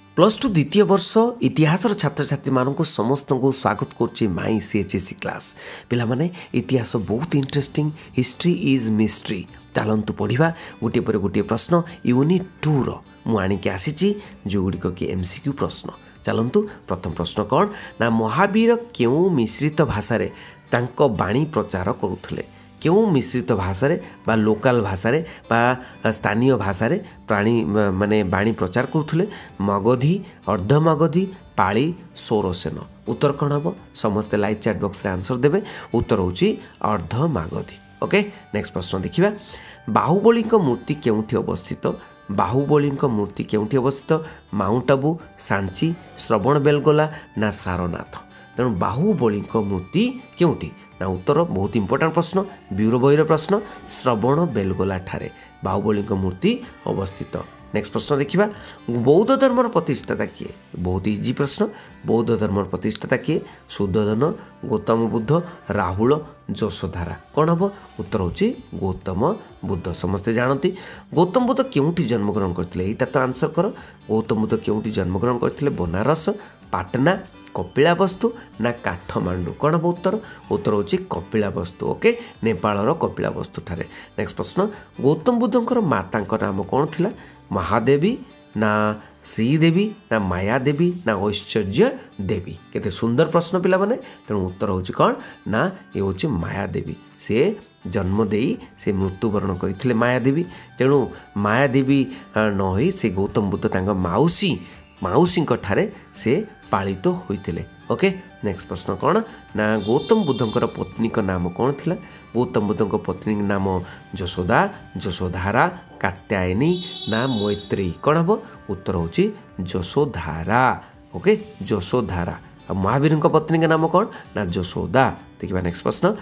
Plus two द्वितीय वर्ष इतिहास छात्र छात्री मानक समस्त को स्वागत करुच्ची माई सीएचएससी क्लास पिला माने इतिहास बहुत इंटरेस्टिंग हिस्ट्री इज मिस्ट्री चलतु पढ़ा गोटे पर गोटे प्रश्न यूनिट 2 मुझे आसी जो गुड़िक कि एमसीक्यू प्रश्न चलतु प्रथम प्रश्न कौन ना महावीर क्यों मिश्रित भाषा बाणी प्रचार करुले क्यों मिश्रित भाषा बा लोकल भाषा बा स्थानीय भाषा प्राणी माने बाणी प्रचार करुले मगधी अर्धमगधी पाली सौरसेन उत्तर कौन हम समस्ते लाइव चैट बॉक्स रे आंसर देवे उत्तर होची अर्धमगधी। ओके नेक्स्ट प्रश्न देखिबा बाहुबली मूर्ति केउठी अवस्थित बाहुबली मूर्ति केउठी अवस्थित माउंट आबू सांची श्रवणबेलगोला ना सारनाथ तेणु बाहुबली मूर्ति केउठी ना उत्तर बहुत इंपोर्टेंट प्रश्न ब्यूरो बहिर प्रश्न श्रवणबेलगोला ठारे बाहुबली मूर्ति अवस्थित। नेक्स्ट प्रश्न देखिबा बौद्ध धर्मर प्रतिष्ठाता किए बहुत इजी प्रश्न बौद्ध धर्मर प्रतिष्ठाता किए शुद्धोधन गौतम बुद्ध राहुल यशोधारा कौन हम उत्तर होची गौतम बुद्ध समस्ते जानती गौतम बुद्ध केउठी जन्मग्रहण करथिले एटा तो आंसर कर गौतम बुद्ध केउठी जन्मग्रहण करथिले बनारस पाटना कपिलावस्तु ना काठमांडू कौन हम उत्तर उत्तर होची कपिलावस्तु ओके नेपाल कपिलावस्तु ठारे। नेक्स्ट प्रश्न गौतम बुद्धंकर माता नाम कौन थिला महादेवी ना श्रीदेवी ना माया देवी ना ऐश्वर्य देवी केते सुंदर प्रश्न पिला माने तेणु उत्तर होची कौन ना ये होची माया देवी से जन्म देई से मृत्युवरण करथिले माया देवी तेणु माया देवी न होई से गौतम बुद्ध तांग माउसी ठारे से पालित होइतिले। ओके नेक्स्ट प्रश्न कौन ना गौतम बुद्धंकर पत्नी नाम कौन थिला गौतम बुद्धंक पत्नी नाम यशोदा यशोधारा कात्यायनी ना मैत्री कौन हम उत्तर होची यशोधारा ओके यशोधारा। महावीर पत्नी नाम कौन ना यशोदा। देखिए नेक्स्ट प्रश्न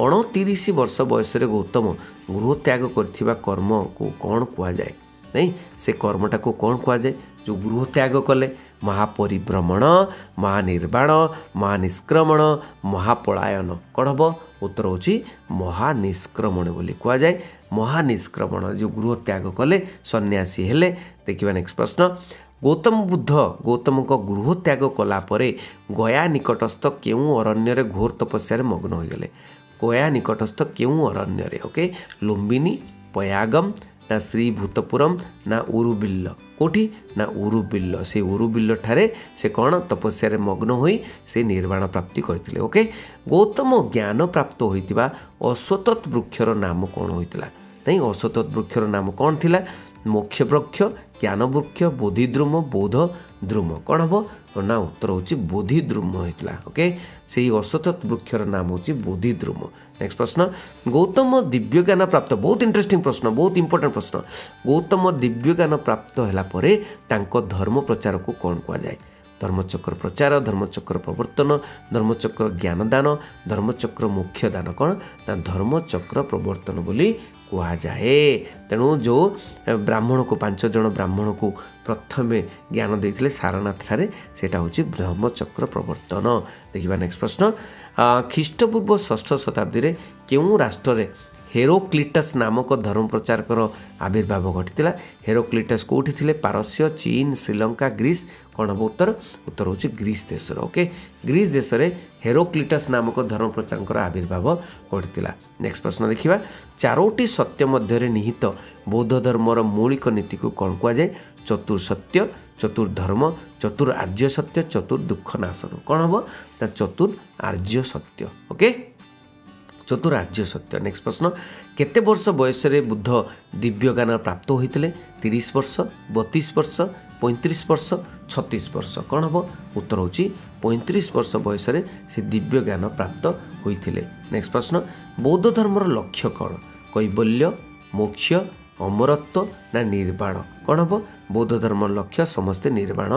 29 वर्ष बयस गौतम गृह त्याग करथिबा कर्म को कौन कुआ जाए नहीं से कर्मटा को कौन कुआ जाए जो गृह त्याग कले महापरिभ्रमण महानिर्वाण महानिष्क्रमण महापलायन कौन हम उत्तर होची महानिष्क्रमण बोली कुआ जाए महानिष्क्रमण जो गृह त्याग कले सन्यासी हेले। देखिए नेक्स्ट प्रश्न गौतम बुद्ध गौतम को गृह त्याग कला परे गया निकटस्थ केउं अरण्य घोर तपस्या मग्न होगले गया निकटस्थ केउं अरण्य ओके लुम्बिनी पयागम ना श्रीभूतपुरम ना उरुबिल्ल कोठी ना उरुबिल्ल से उरुबिल्ल ठारे से कौन तपस्या मग्न होई से निर्वाण प्राप्ति करथिले। ओके गौतम ज्ञान प्राप्त होइतिबा अश्वत्थ वृक्षर नाम कौन होइतिला नहीं अश्वत्थ वृक्षर नाम कौन थिला मोक्ष वृक्ष ज्ञान वृक्ष बोधिद्रुम बोध द्रुम कौन हम ना उत्तर होची बोधिद्रुम होइतिला। ओके से अश्वत्थ वृक्षर नाम होची बोधिद्रुम। नेक्स्ट प्रश्न गौतम दिव्य ज्ञान प्राप्त बहुत इंटरेस्टिंग प्रश्न बहुत इंपोर्टेंट प्रश्न गौतम दिव्य ज्ञान प्राप्त होला परे तांको धर्म प्रचार को कौन कुआ जाए धर्मचक्र प्रचार धर्मचक्र प्रवर्तन धर्मचक्र ज्ञानदान धर्मचक्र मुख्य दान कौन ना धर्मचक्र प्रवर्तन बोली कुआ जाए। तेणु जो ब्राह्मण को 5 जन ब्राह्मण को प्रथम ज्ञान देते सारनाथ ठारे सेटा होची धर्मचक्र प्रवर्तन। देखिबा नेक्स्ट प्रश्न ख्रीष्टपूर्व 6ठ शताब्दी रे केउं राष्ट्र रे हेरोक्लिटस नामक धर्म प्रचारकर आविर्भाव घटी हेरोक्लिटस कौटी थे पारस्य चीन श्रीलंका ग्रीस कौन हम उत्तर उत्तर होची ग्रीस देश। ओके ग्रीस देश में हेरोक्लिटस नामक धर्म प्रचारकर आविर्भाव घटी। नेक्स्ट प्रश्न देखिबा 4टी सत्य मध्य निहित बौद्ध धर्मर मौलिक नीति को कौन कुआ जाए चतुर्सत्य चतुर्धर्म चतुर्आर्य सत्य चतुर्दुख नाशन कौन हम ना चतुर्आर्य सत्य। ओके चतुर्आर्य सत्य। नेक्स्ट प्रश्न केते वर्ष बयस बुद्ध दिव्य ज्ञान प्राप्त होते 30 वर्ष 32 वर्ष 35 वर्ष 36 वर्ष कौन हम उत्तर होची 35 वर्ष बयस से दिव्य ज्ञान प्राप्त होते। नेक्स्ट प्रश्न बौद्ध धर्मर लक्ष्य कौन कैवल्य मोक्ष अमरत्व ना निर्वाण कौन हम बौद्ध धर्म लक्ष्य समस्ते निर्वाण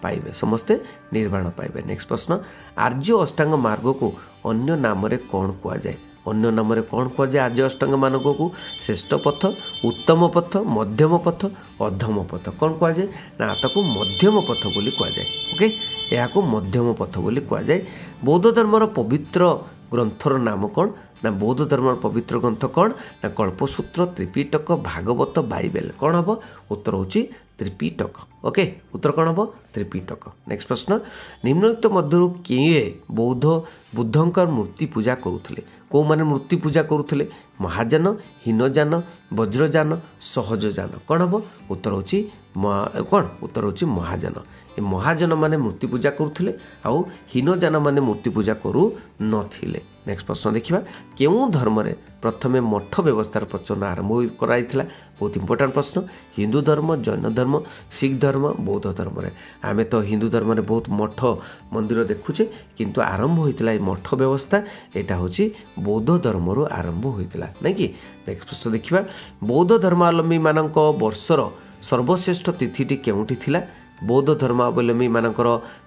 पाइबे। नेक्स्ट प्रश्न आर्य अष्टांग मार्ग को अन्य नाम कौन कुआ जाए अन्य नाम कौन कुआ जाए आर्य अष्टांग मार्ग को श्रेष्ठ पथ उत्तम पथ मध्यम पथ अधम पथ कौन कुआ जाए ना ताको मध्यम पथ बोली कुआ जाए। ओके या मध्यम पथ बोली कुआ जाए। बौद्ध धर्मर पवित्र ग्रंथर नाम कौन ना बौद्ध धर्म पवित्र ग्रंथ कौन ना कल्पसूत्र त्रिपिटक भागवत बाइबेल कौन हम उत्तर होची त्रिपिटक ओके उत्तर कौन हम त्रिपिटक नेक्स्ट प्रश्न निम्नलिखित मध्यरु किए बुद्धंकर मूर्ति पूजा करुले कौ माने मूर्ति पूजा करुले महाजान हीनजान वज्रजान सहजजान कौन हम उत्तर होची कौन उत्तर होची महाजान ए महाजन माने मूर्ति पूजा करुले आउ हीनजान माने मूर्ति पूजा करू नथिले नेक्स्ट प्रश्न देखिबा केउ धर्म रे प्रथमे मठ व्यवस्थार प्रचलन आरंभ कराइथिला बहुत इंपोर्टेंट प्रश्न हिंदू धर्म जैन धर्म सिख धर्म बौद्ध धर्म रे आमे तो हिंदू धर्म रे बहुत मठ मंदिर देखुचे किंतु आरंभ होइतिला मठ व्यवस्था एटा होची बौद्ध धर्म रो आरंभ होइतिला नै कि नेक्स्ट प्रश्न देखिबा बौद्ध धर्मावलंबी मानक वर्षर सर्वश्रेष्ठ तिथिटी केउठी थिला बौद्ध धर्मावलंबी मानकर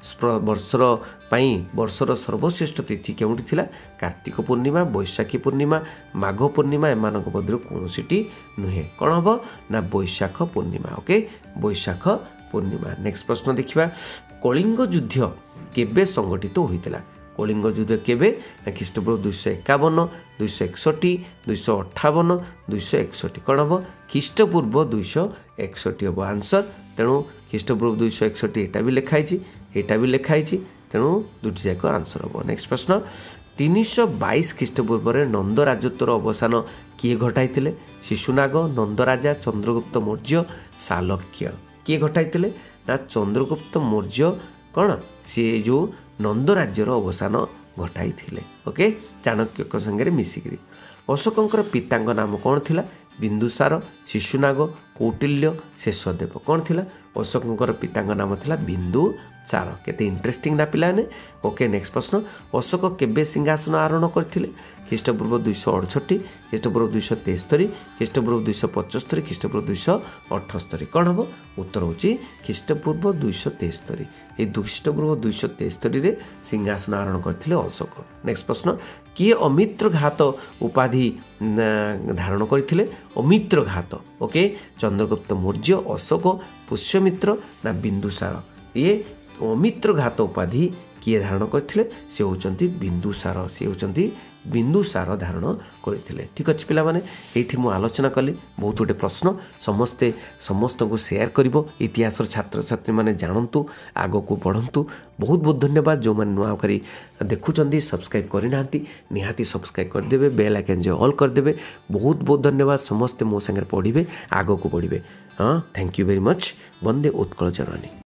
वर्षर सर्वश्रेष्ठ तिथि केउठी थिला कार्तिक पूर्णिमा बैशाखी पूर्णिमा माघ पूर्णिमा एमानक मध्यरु कोनोसीटी नुहे कोन हबो ना बैशाख पूर्णिमा ओके बैशाख पूर्णिमा नेक्स्ट प्रश्न देखिबा कलिंग युद्ध केबे संगठित होइतिला कलिंग युद्ध केबे ना ख्रीष्टपूर्व 251 261 258 261 कौन हम ख्रीष्टपूर्व 261 हम आंसर तेणु ख्रीष्टपूर्व 261 एटा भी लिखाई तेणु दुटी जाक आंसर हम नेक्स्ट प्रश्न 322 ख्रीष्टपूर्व नंद राजत्वर अवसान किए घटाई शिशुनाग नंदराजा चंद्रगुप्त मौर्य सालक्य किए घटाई ना चंद्रगुप्त मौर्य कौन सी जो नंद राज्यर अवसान घटाई ओके चाणक्य संगे मिसिकी अशोकंकर पितांग नाम कौन थिला बिंदुसार शिशुनाग कौटिल्य शेषदेव कौन थिला अशोकंकर पितांग नाम थिला बिंदुसार केते इंटरेस्टिंग ना पिलाने ओके नेक्स्ट प्रश्न अशोक केबे सिंहासन आरोहण करथिले ख्रीष्टपूर्व 268 ख्रीष्टपूर्व 273 ख्रीष्टपूर्व 275 ख्रीष्टपूर्व 278 कौन हम उत्तर होची ख्रीष्टपूर्व 273 ए ख्रीष्टपूर्व 273 रे सिंहासन आरोहण करथिले अशोक नेक्स्ट प्रश्न किए अमित्र घात उपाधि धारण करथिले अमित्र घात ओके चंद्रगुप्त मौर्य अशोक पुष्यमित्र ना बिंदुसार ये अमित्र घात उपाधि किए धारण करथिले से होचंती बिंदुसार धारण करथिले ठीक अछि पिला माने एठी मु आलोचना कली बहुत गोटे प्रश्न समस्त को शेयर करिवो इतिहास छात्र छात्री माने जानंतु आगो को बढ़ंतु बहुत बहुत धन्यवाद जो माने नुआ करी देखुचंदी सब्सक्राइब करि नांती निहाती सब्सक्राइब कर देबे बेल आइकन जे ऑल कर देबे बहुत बहुत धन्यवाद समस्त मो संगे पढिबे आगो को बढ़िबे हां thank you very much Vande Utkala Janani.